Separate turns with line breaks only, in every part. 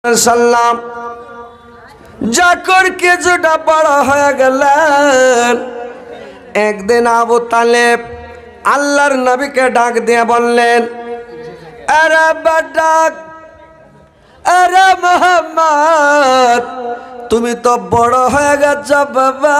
সাল্লাম যখন কিছুটা বড় হয়ে গেলেন, একদিন আবু তালেব আল্লাহর নবীকে ডাক দিয়ে বললেন, আরে বাডাক, আরে মুহাম্মদ, তুমি তো বড় হয়ে গেছ বাবা,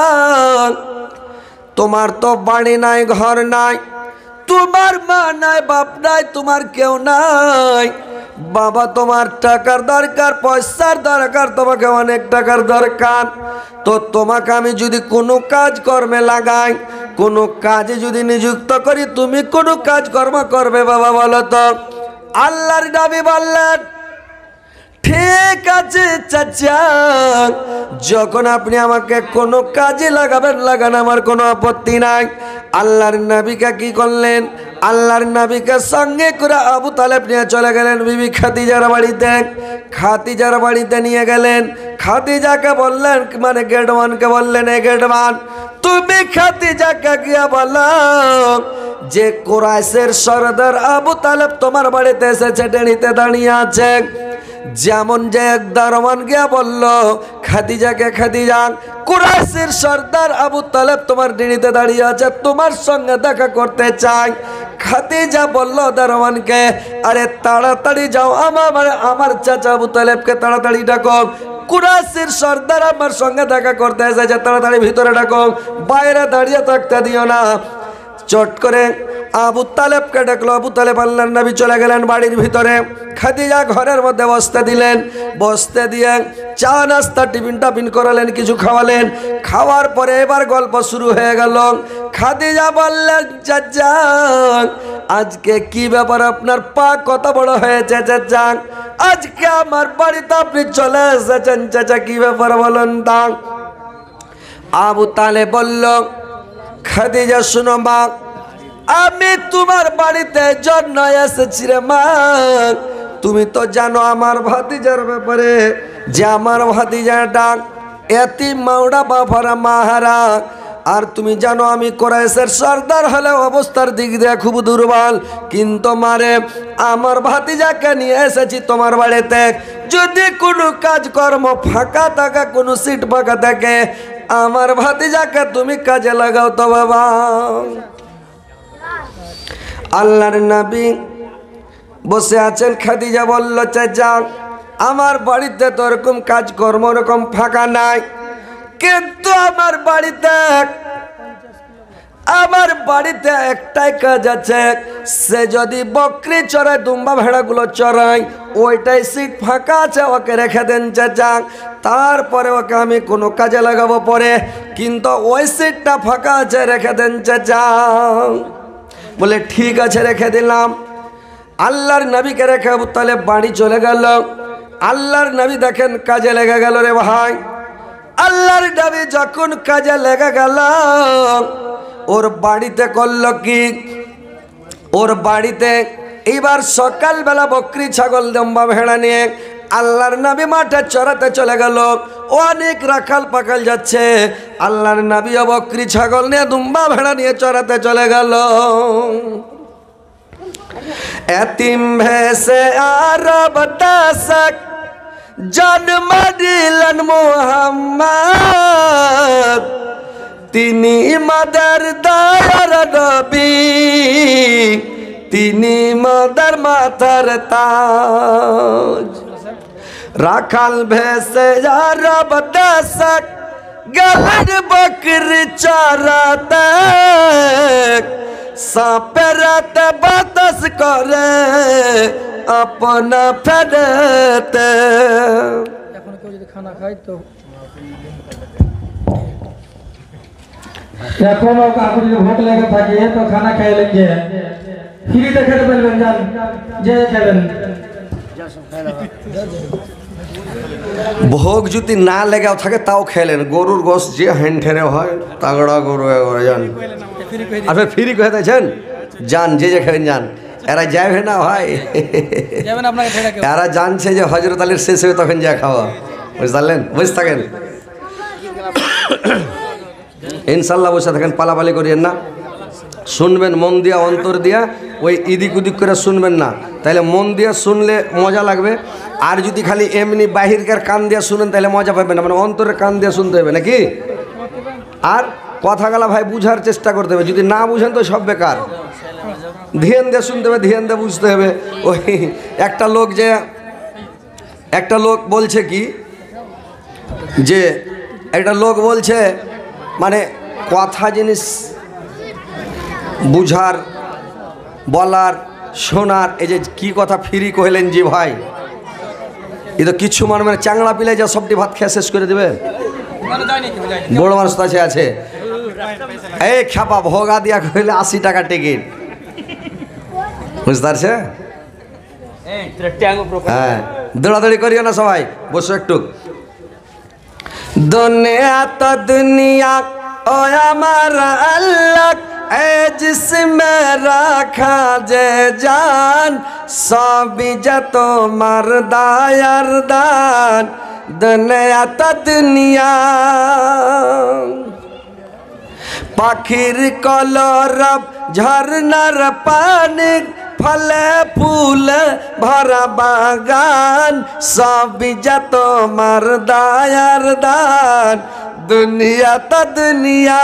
তোমার তো বাড়ি নাই, ঘর নাই, তোমার মা নাই, বাপ নাই, তোমার কেউ নাই। বাবা, তোমার টাকার দরকার, পয়সার দরকার, তোমাকে অনেক টাকার দরকার। তো তোমাকে আমি যদি কোনো কাজ কর্মে লাগাই, কোনো কাজে যদি নিযুক্ত করি, তুমি কোনো কাজ কর্ম করবে বাবা, বলো তো? আল্লাহর নবী বললেন, ঠিক আছে চাচা, যখন আপনি আমাকে কোনো কাজে লাগাবেন, লাগান, আমার কোনো আপত্তি নাই। আল্লাহর নবীকে কি করলেন? আল্লাহর নবীকে সঙ্গে করে আবু তালেব নিয়ে চলে গেলেন বিবি খাদিজার বাড়িতে। খাদিজার বাড়িতে নিয়ে গেলেন। খাদিজাকে বললেন, মানে গেটওয়ানকে বললেন, এ গেটওয়ান, তুমি খাদিজাকে গিয়ে বলো যে কুরাইশের সরদার আবু তালেব তোমার বাড়িতে এসেছে, ডেড়িতে দাঁড়িয়ে আছে। যেমন যে এক দারোয়ান গিয়া বলল খাদিজাকে, খাদিজা, কুরাইশের সর্দার আবু তালেব তোমার ডিড়িতে দাঁড়িয়ে আছে, তোমার সঙ্গে দেখা করতে চাই। খাদিজা বলল দারোয়ানকে, আরে তাড়াতাড়ি যাও, আমার চাচা আবু তালেবকে তাড়াতাড়ি ডাকো, কুরাইশের সর্দার আমার সঙ্গে দেখা করতে এসেছে, তাড়াতাড়ি ভিতরে ডাকো, বাইরে দাঁড়িয়ে থাকতে দিও না। চট করে আবু তালেবকে ডাকলো। আবু তালেব আল্লাহর নবী চলে গেলেন বাড়ির ভিতরে। খাদিজা ঘরের মধ্যে বসতে দিলেন। বসতে দিয়ে চা নাস্তা টিফিন টাফিন করালেন, কিছু খাওয়ালেন। খাওয়ার পরে এবার গল্প শুরু হয়ে গেল। খাদিজা বললেন, চাচা, আজকে কি ব্যাপার, আপনার পা কত বড় হয়েছে চাচা? আজকে আমার বাড়িতে আপনি চলে এসেছেন চাচা, কি ব্যাপার বলুন তা? আবু তালেব বলল, খাদিজা শোনো মা, আমি তোমার বাড়িতে জন্য এসেছি রে মা। তুমি তো জানো আমার ভাতিজার ব্যাপারে, যে আমার ভাতিজাটা এতিম মাওড়া বাফারা মাহারা। আর তুমি জানো আমি কুরাইশের সর্দার হলে অবস্থার দিক দিয়ে খুব দুর্বল, কিন্তু মারে আমার ভাতিজাকে নিয়ে এসেছি তোমার বাড়িতে। যদি কোনো কাজকর্ম ফাঁকা থাকে, কোনো সিট ফাঁকা থাকে, আমার ভাতিজাকে তুমি কাজে লাগাও তো বাবা। আল্লাহর নবী বসে আছেন। খাদিজা বলল, চাচা, আমার বাড়িতে তো এরকম কাজকর্ম ওরকম ফাঁকা নাই, কিন্তু আমার বাড়িতে একটাই কাজ আছে। সে যদি বকরি চড়ায়, দুম্বা ভেড়াগুলো চড়ায়, ওইটাই সিট ফাঁকা আছে, ওকে রেখে দেন চাচা। তারপরে ওকে আমি কোনো কাজে লাগাবো পরে, কিন্তু ওই সিটটা ফাঁকা আছে, রেখে দেন চাচা। বলে ঠিক আছে, রেখে দিলাম। আল্লাহর নবীকে রেখে আবু তালেব বাড়ি চলে গেল। আল্লাহর নবী দেখেন কাজে লেগে গেল রে ভাই। আল্লাহর নবী যখন কাজে লেগে গেল, ওর বাড়িতে করলো কি, ওর বাড়িতে এইবার সকালবেলা বকরি ছাগল দম্বা ভেড়া নিয়ে আল্লাহর নবী মাঠে চড়াতে চলে গেল। অনেক রাখাল পাখাল যাচ্ছে, আল্লাহর নবী বকরি ছাগল নিয়ে দুম্বা ভেড়া নিয়ে চড়াতে চলে গেল। এতিম ভেসে আরব দাসক জন্ম দিলেন মুহাম্মদ, তিনি মাদার দয়ার নবী, তিনি মাদার মাথার তাজ। রাখাল ভেসে আরব দাসক গেলেন বকরি চরাতে, সাপেরাতে বাতাস করে আপনা ফেরতে।
এখন কেউ যদি খানা খায় তো এখনো কাউকে যদি ভোক লেগে থাকে তো খানা খাইলেন, যে ফ্রিতে খেতে পারবেন, যান যে খাবেন।
ভোগ যদি না লেগাও থাকে তাও খেলেন। গরুর গোশ যে হ্যান্ডেরে হয়, তাগড়া গরু যান, আপনি ফ্রি কয়ে দিয়েছেন, যান যে যে খেবেন যান। এরা যাবে না ভাই, এরা জানছে যে হজরত আলীর শেষ হবে তখন যা খাওয়া, বুঝতে বুঝতে থাকেন। ইনশাল্লাহ বসে থাকেন, পালাপালি করিয়েন না। শুনবেন মন দিয়া, অন্তর দিয়া, ওই ইদিক উদিক করে শুনবেন না, তাহলে মন দিয়া শুনলে মজা লাগবে। আর যদি খালি এমনি বাহিরকার কান দিয়া শুনেন তাহলে মজা পাবেন না, মানে অন্তরের কান দিয়া শুনতে হবে নাকি। আর কথাগুলা ভাই বুঝার চেষ্টা করতে হবে, যদি না বুঝেন তো সব বেকার। ধ্যান দিয়ে শুনতে হবে, ধ্যান দিয়ে বুঝতে হবে। ওই একটা লোক বলছে কি যে একটা লোক বলছে মানে কথা জিনিস বুঝার, বলার, শোনার, এই যে কি কথা ফ্রি কহিলেন জি ভাই, এ তো কিছু মানে চাংলা পিলে যা সবটি ভাত খেয়ে শেষ করে দেবে। বড় মানুষ তো আছে এই খ্যাপা ভোগা দিয়া কইলে 80 টাকা টিকিট, বুঝতে পারছে? হ্যাঁ, দৌড়াদৌড়ি করিও না সবাই, বসো একটু। দুনিয়া তো দুনিয়া ও আমার আল্লাহ, এ জিসমে রাখা যে জান, সবই যে তোমার দায়ার দান। দুনিয়া তো দুনিয়া, পাখির কলরব, ঝর্ণার পানি, ফলে ফুল ভরা বাগান, সবই যে তোমার দায়ার দান। দুনিয়া তো দুনিয়া,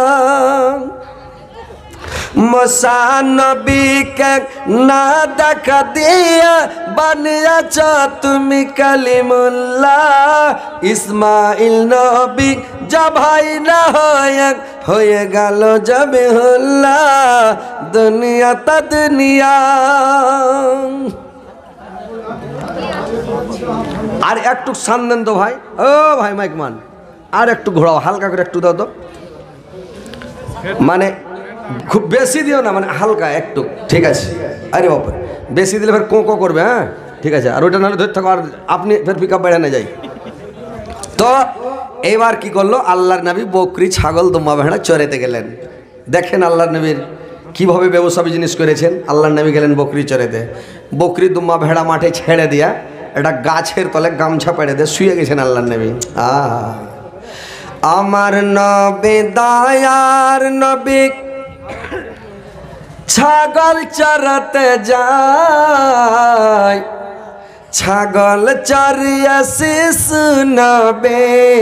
মুসা নবীকে না দেখা দিয়া বানিয়েছ তুমি কালিমুল্লাহ। ইসমাইল নবী জবাই না হয়ে গেল জবিহুল্লাহ। দুনিয়া তো দুনিয়া। আর একটু শান দেন তো ভাই, ও ভাই মাইকমান, আর একটু ঘোরাও, হালকা করে একটু দাও তো, মানে খুব বেশি দিও না, মানে হালকা একটু, ঠিক আছে? আরে বাবা, বেশি দিলে ফের কোঁ করবে। হ্যাঁ ঠিক আছে, আর ওইটা নাহলে ধরে থাকো, আর আপনি ফের পিক আপ বেড়ানো যাই। তো এইবার কি করলো, আল্লাহর নবী বকরি, ছাগল, দুম্বা, ভেড়া চড়াতে গেলেন। দেখেন আল্লাহর নবীর কীভাবে ব্যবসা বিজনেস করেছেন। আল্লাহর নবী গেলেন বকরি চড়াতে, বকরি, দুম্বা, ভেড়া মাঠে ছেড়ে দিয়া একটা গাছের তলে গামছা পেড়ে দিয়ে শুয়ে গেছেন আল্লাহর নবী। আমার নবী দয়ার নবী ছাগল চরাতে যায়, ছাগল চরিয়া শুনবে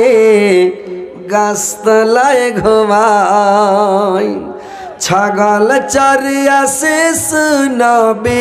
গাছতলায় ঘুমায়। ছাগল চরিয়া শুনবে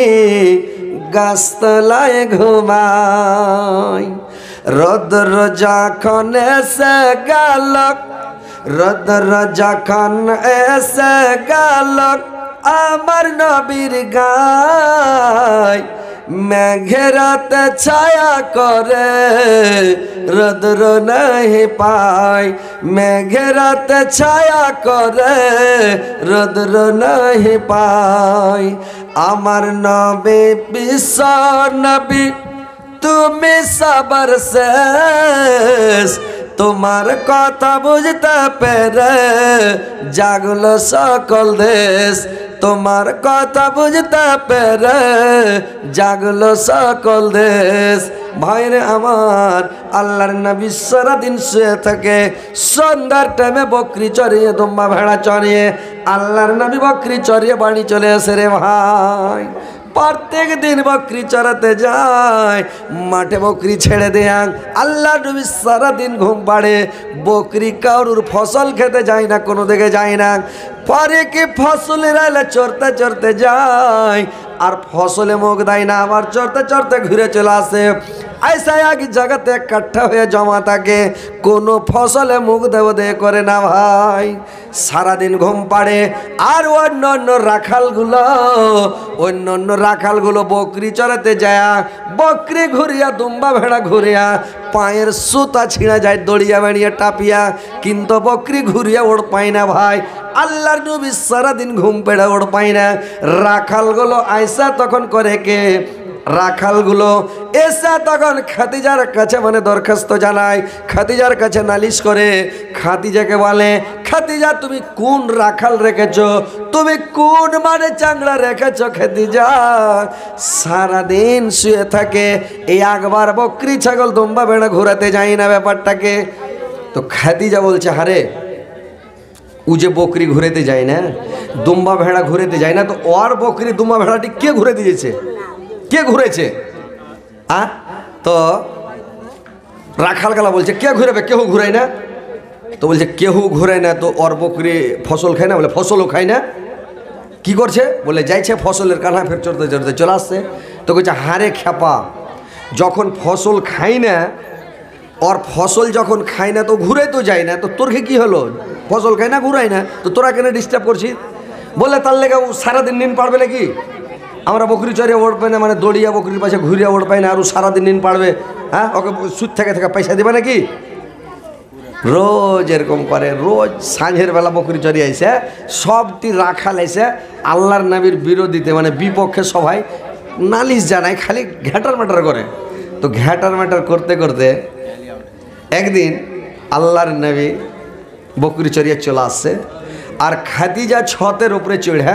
গাছতলায় ঘুমায়। রোদ্র যখন এসে গেল, রোদ্র যখন এসে গেল আমার নবীর গায়, মেঘেরাতে ছায়া করে রোদ্র নাহি পায়। মেঘেরাতে ছায়া করে রোদ্র নাহি পায়। আমার নবী বিশ্ব নবী, তুমি সবার শেষ। তোমার কথা বুঝতে পেরে জাগলো সকল দেশ। তোমার কথা বুঝতে পেরে জাগলো সকল দেশ। ভাইরে আমার, আল্লাহর নবী সারাদিন শুয়ে থাকে, সন্ধ্যার টাইমে বকরি চড়িয়ে, দুম্বা ভেড়া চড়িয়ে আল্লাহর নবী বকরি চড়িয়ে বাড়ি চলে আসে রে ভাই। প্রত্যেক দিন বকরি চড়াতে যায়, মাঠে বকরি ছেড়ে দেয়। আল্লাহ নবী সারাদিন ঘুম পাড়ে, বকরি কারুর ফসল খেতে যায় না, কোনো দিকে যায় না। পরে কি ফসলের আইলে চড়তে চড়তে যায়, আর ফসলে মুখ দেয় না, আবার চড়তে চড়তে ঘুরে চলে আসে। ऐसा এক জায়গাতে কাঠা হয়ে জমা থাকে, কোনো ফসলে মুখ দেব দে করে না ভাই। সারাদিন ঘুম পাড়ে। আর অন্য রাখালগুলো বকরি চড়াতে যায়, বকরি ঘুরিয়া, দুম্বা ভেড়া ঘুরিয়া, পায়ের সুতা ছিঁড়া যায় দড়িয়া বেড়িয়া টাপিয়া, কিন্তু বকরি ঘুরিয়া ওড় পায় না ভাই। আল্লাহর নবী সারাদিন ঘুম পেড়ে ওড় পায় না। রাখালগুলো আইসা তখন করে কে, রাখালগুলো এসা তখন খাদিজার কাছে মানে দরখাস্ত জানায়, খাদিজার কাছে নালিশ করে। খাদিজাকে বলে, খাদিজা তুমি কোন রাখাল রেখেছ, তুমি কোন মানে চাংড়া রেখেছ খাদিজা? সারাদিন শুয়ে থাকে, এই একবার বকরি ছাগল দুম্বা ভেড়া ঘোরাতে যাই না ব্যাপারটাকে। তো খাদিজা বলছে, হারে ও যে বকরি ঘুরেতে যায় না, দুম্বা ভেড়া ঘুরেতে যায় না, তো ওর বকরি দুম্বা ভেড়াটি কে ঘুরে দিয়েছে? কে ঘুরেছে? তো রাখাল গালা বলছে কে ঘুরাবে? কেউ ঘুরায় না। তো বলছে কেউ ঘুরায় না, তো ওর বকরি ফসল খায় না? বলে ফসলও খায় না। কি করছে? বলে যাইছে ফসলের কানা ফের চড়তে চড়তে চলে আসছে। তো বলছে হারে খেপা, যখন ফসল খাই না, ওর ফসল যখন খাই না তো ঘুরে তো যায় না, তো তোর কি হলো? ফসল খাই না, ঘুরাই না, তো তোরা কেন ডিস্টার্ব করছিস? বলে তার লেগে ও সারাদিন নিন পারবে নাকি? আমরা বকরি চড়িয়ে ওড় পাই না, মানে দড়িয়া বকরির পাশে ঘুরিয়া ওড় পাই না, আর ও সারাদিন নিন পারবে? হ্যাঁ, ওকে সুদ থেকে পয়সা দেবে নাকি? রোজ এরকম করে, রোজ সাঁঝের বেলা বকরি চড়িয়ে আইসে, সবটি রাখাল এসে আল্লাহর নবীর বিরোধীতে মানে বিপক্ষে সবাই নালিশ জানায়, খালি ঘ্যাটার ম্যাটার করে। তো ঘ্যাটার ম্যাটার করতে করতে একদিন আল্লাহর নবী বকরি চড়িয়ে চলে আসছে, আর খাদিজা ছতের উপরে চড়ে,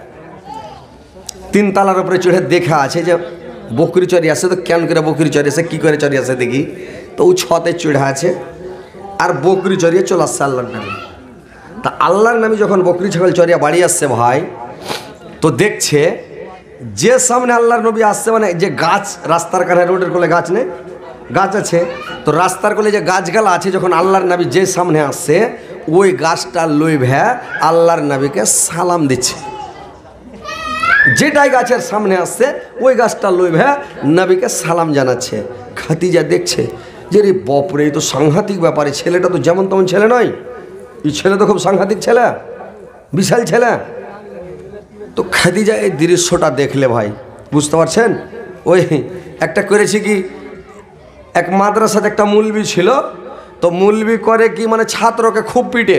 3 তলার উপরে চড়ে দেখা আছে যে বকরি চড়িয়ে আসছে। তো কেন করে বকরি চড়িয়ে আসে, কী করে চড়িয়ে আসে দেখি। তো ও ছতে চড়ে আছে আর বকরি চড়িয়ে চলে আসছে আল্লাহর নবী। তা আল্লাহর নবী যখন বকরি ছাগল চড়িয়ে বাড়ি আসছে ভাই, তো দেখছে যে সামনে আল্লাহর নবী আসছে, মানে যে গাছ রাস্তার কানে, রোডের কোলে গাছ নেই, গাছ আছে, তো রাস্তার কোলে যে গাছগালা আছে, যখন আল্লাহর নবী যে সামনে আসছে ওই গাছটা লই ভ্যা আল্লাহর নবীকে সালাম দিচ্ছে। যেটাই গাছের সামনে আসছে ওই গাছটা লই ভ্যা নবীকে সালাম জানাচ্ছে। খাদিজা দেখছে যে রে বাপরে, এই তো সাংঘাতিক ব্যাপারে, ছেলেটা তো যেমন তেমন ছেলে নয়, এই ছেলে তো খুব সাংঘাতিক ছেলে, বিশাল ছেলে। তো খাদিজা এই দৃশ্যটা দেখলে ভাই, বুঝতে পারছেন, ওই একটা করেছি কি, এক মাদ্রাসাতে একটা মুলবি ছিল, তো মুলবি করে কি, মানে ছাত্রকে খুব পিটে,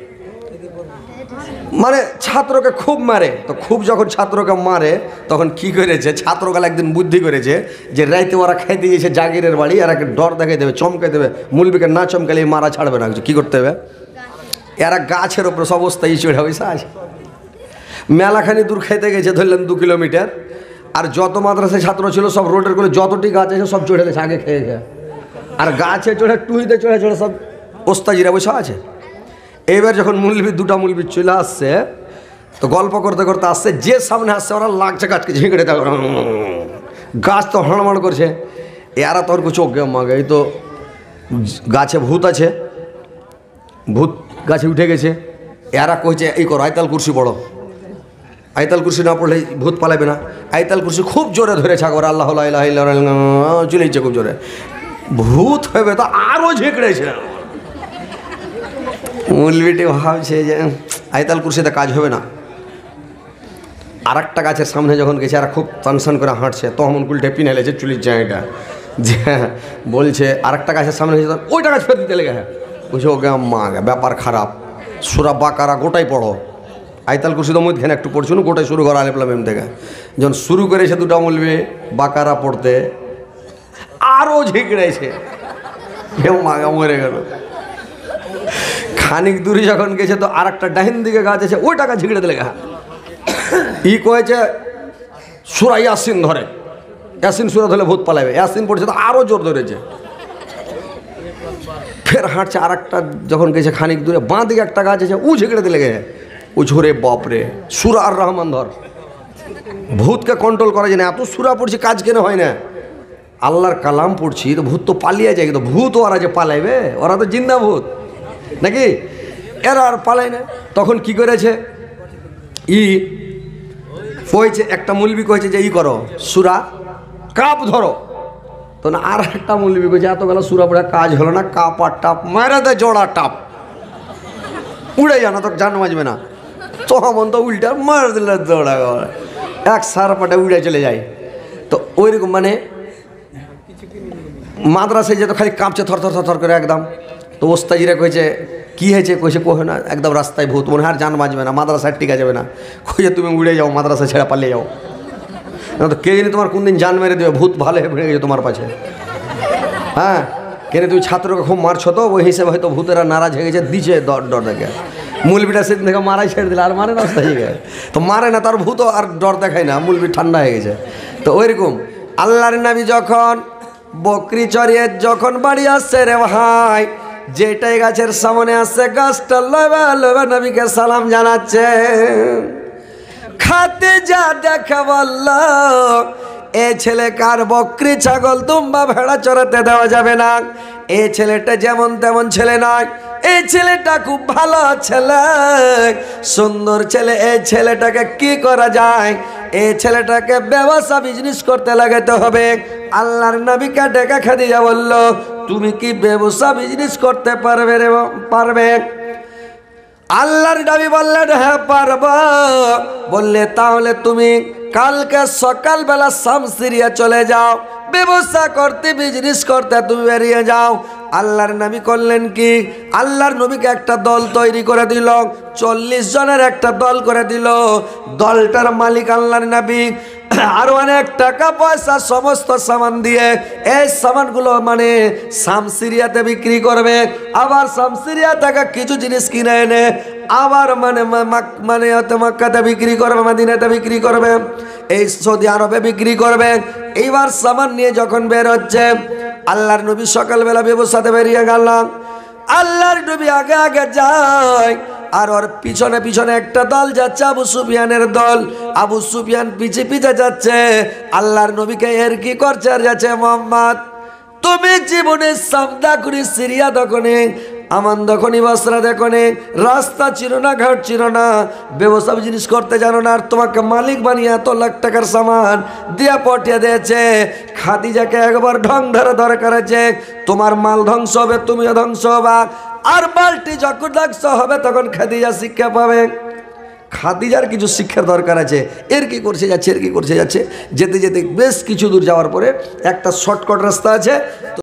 মানে ছাত্রকে খুব মারে। তো খুব যখন ছাত্রকে মারে তখন কি করেছে, ছাত্রকাল একদিন বুদ্ধি করেছে যে রাইতে ওরা খাইতে গিয়েছে জাগিরের বাড়ি, আর একটা ডর দেখাই দেবে, চমকে দেবে, মুলবিকে না চমকালে মারা ছাড়বে না। কী করতে হবে, এরা গাছের ওপরে সব অবস্থায় চড়ে বসে আছে, মেলাখানি দূর খাইতে গেছে, ধরলেন 2 কিলোমিটার, আর যত মাদ্রাসায় ছাত্র ছিল সব রোডের কোলে যতটি গাছ আছে সব চড়ে গেছে, আগে খেয়ে গেছে, আর গাছে চড়ে টুইতে চড়ে চড়ে সব ওস্তাজিরা বসে আছে। এইবার যখন দুটা মুলবি চলে আসছে, তো গল্প করতে করতে আসছে, যে সামনে আসছে ওরা লাগছে গাছকে ঝিঁকড়ে, গাছ তো হাড়মাড় করছে। এরা তোর চোখ মাগে, এই তো গাছে ভূত আছে, ভূত গাছে উঠে গেছে। এরা কইছে এই করো, আয়তাল কুরসি পড়ো, আয়তাল কুরসি না পড়লে ভূত পালাবে না। আয়তাল কুরসি খুব জোরে ধরেছে, আগর আল্লাহ চলেছে খুব জোরে, ভূত হবে তো আরও ঝিঁকড়েছে। মুলবিটি ভাবছে যে আয়তাল কুরসিতে কাজ হবে না। আর একটা গাছের সামনে যখন গেছে, আর খুব টানসান করে হাঁটছে, তখন কুলটে পিনে লেছে চুলির জায়গাটা, যে বলছে আর একটা গাছের সামনে গেছে, ওইটা গাছ ফের দিতে লেগে, বুঝে ওকে মা ব্যাপার খারাপ, সুরা বাকারা গোটাই পড়ো। আয়তাল কুরসি তো মধ্যখানে একটু পড়ছিল, গোটাই শুরু করা আলিফ লাম মিম থেকে। যখন শুরু করেছে দুটা মুলবি বাকারা পড়তে, আরও ঝিঁকড়েছে, মাগা মরে গেল। খানিক দূরে যখন গেছে, তো আর একটা ডাহিন দিকে গাছ আছে, ওই টাকা ঝিঁকড়ে দিলে গা। ই কয়েছে সুরা ইয়াসিন ধরে, ইয়াসিন সুরা ধরলে ভূত পালাবে, ইয়াসিন পড়ছে তো আরও জোর ধরেছে, ফের হাঁটছে। আর একটা যখন গেছে খানিক দূরে, বাঁ দিকে একটা গাছ আছে, ও ঝিঁকড়ে দিলে গে, ও ঝোরে বাপরে, সুরা আর রহমান ধর, ভূতকে কন্ট্রোল করা যায় না। এত সুরা পড়ছি কাজ কেন হয় না, আল্লাহর কালাম পড়ছি, তো ভূত তো পালিয়ে যায়, কিন্তু ভূত ওরা যে পালাইবে, ওরা তো জিন্দা ভূত নাকি, এরা আর পালায় না। তখন কি করেছে, কয়েছে একটা মুলবি কয়েছে যে করো সুরা কাপ ধরো, তো না আর একটা মুলবি কয়েছে এতবেলা সুরা পড়ে কাজ হলো না, কাপ আর টাপ মারা দেয়, জোড়া টাপ উড়ে জানা, তো জান বাজবে না, তখন তো উল্টা মার দিলে জোড়া, এক সার পাটে উড়ে চলে যায়। তো ওইরকম মানে মাদ্রাসায় যেত খালি কাঁপছে থর থর থর থর করে একদম। তো ওস্তাজিরা কয়েছে কী হয়েছে, কইছে কোহে না, একদম রাস্তায় ভূত, মনে হয় আর জান বাঁচবে না, মাদ্রাসায় টিকা যাবে না। কইছে তুমি উড়ে যাও, মাদ্রাসা ছেড়ে পালিয়ে যাও, না তো কে জানি তোমার কোন দিন জান মেরে দেবে, ভূত ভালো হয়ে গেছে তোমার পাশে। হ্যাঁ, কেন তুমি ছাত্রকে খুব মারছো, তো ওই হিসেবে হয়তো ভূতেরা নারাজ হয়ে গেছে, দিছে ডর দেখে। মুলবিটা সেদিন থেকে মারাই ছেড়ে দিলে, আর মারে না ওস্তাজিকে, তো মারে না, তার ভূত আর ডর দেখায় না, মুলবি ঠান্ডা হয়ে গেছে। তো ওইরকম আল্লাহর নবী যখন বকরি চড়িয়ে যখন বাড়ি আসছে রে ভাই, যেটাই গাছের সামনে আসছে গাছটা লবা লবা নবীকে সালাম জানাচ্ছে। খাদিজা দেখে বলল, এ ছেলে কার বকরি ছাগল দুম্বা ভেড়া চড়াতে দেওয়া যাবে না। এই ছেলেটা যেমন তেমন ছেলে নয়, এই ছেলেটা খুব ভালো ছেলে, সুন্দর ছেলে। এই ছেলেটাকে কি করা যায়? এই ছেলেটাকে ব্যবসা বিজনেস করতে লাগাতে হবে। আল্লাহর নবীকে ডেকে খাদিজা বলল, তুমি কি ব্যবসা বিজনেস করতে পারবে রে? পারবে? আল্লাহর নবী বললেন, হ্যাঁ পারব। বললে তাহলে তুমি কালকে সকালবেলা শামসিরিয়া চলে যাও, ব্যবসা করতে বিজনেস করতে তুমি বেরিয়ে যাও। আল্লাহর নবী করলেন কি, আল্লাহর নবীকে একটা দল তৈরি করে দিল, 40 জনের একটা দল করে দিল। দলটার মালিক আল্লাহর নবী। আর অনেক টাকা পয়সা সমস্ত সামান দিয়ে এই সামানগুলো মানে শামসিরিয়াতে বিক্রি করবে। আবার শামসিরিয়া থেকে কিছু জিনিস কিনে এনে আবার মানে মক্কাতে বিক্রি করবে, মদিনাতে বিক্রি করবে, এই সৌদি আরবে বিক্রি করবে। এইবার সামান নিয়ে যখন বের হচ্ছে, আল্লাহর নবী সকালবেলা ব্যবসাতে বেরিয়ে গেল। আল্লাহর নবী আগে আগে যায়, আর ওর পিছনে পিছনে একটা দল যাচ্ছে, আবু সুফিয়ানের দল। আবু সুফিয়ান পিছে পিছে যাচ্ছে, আল্লাহর নবীকে এর কি করছে আর যাচ্ছে, মোহাম্মদ তুমি জীবনে সামদা করে সিরিয়া দখনে আমান দখনি বসরা দেখনে, রাস্তা ছিল না, ঘাট ছিল না, ব্যবসা জিনিস করতে জানো না, আর তোমাকে মালিক বানিয়ে এত লাখ টাকার সামান দিয়া পটিয়ে দিয়েছে। খাদিজাকে একবার ঢং ধরে দরকার আছে, তোমার মাল ধ্বংস হবে, তুমিও ধ্বংস হবা। আর বালটি যখন ধ্বংস হবে তখন খাদিজা শিক্ষা পাবে। খাদিজার কিছু শিক্ষার দরকার আছে। এর কি করছে যাচ্ছে, এর কি করছে যাচ্ছে, যেতে যেতে বেশ কিছু দূর যাওয়ার পরে একটা শর্টকাট রাস্তা আছে।